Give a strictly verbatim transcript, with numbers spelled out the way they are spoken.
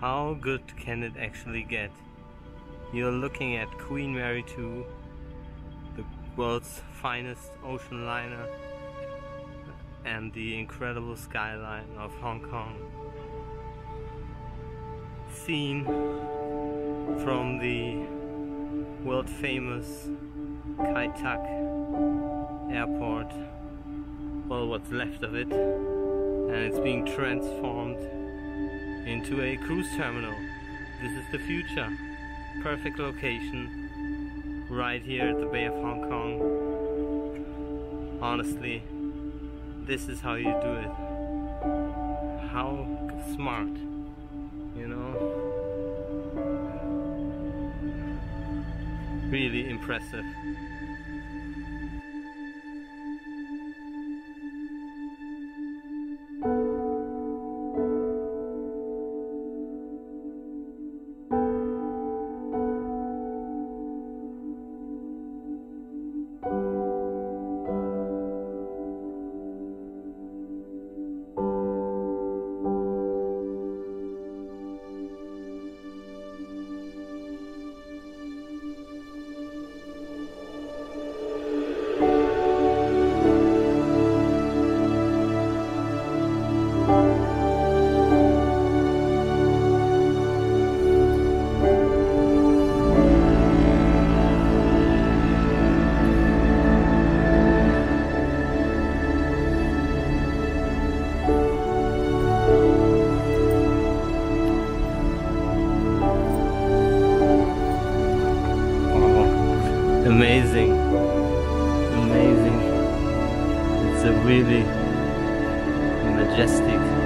How good can it actually get? You're looking at Queen Mary two, the world's finest ocean liner, and the incredible skyline of Hong Kong, seen from the world famous Kai Tak airport, well, what's left of it, and it's being transformed into a cruise terminal. This is the future. Perfect location right here at the Bay of Hong Kong. Honestly, this is how you do it. How smart, you know? Really impressive. Amazing, amazing. It's a really majestic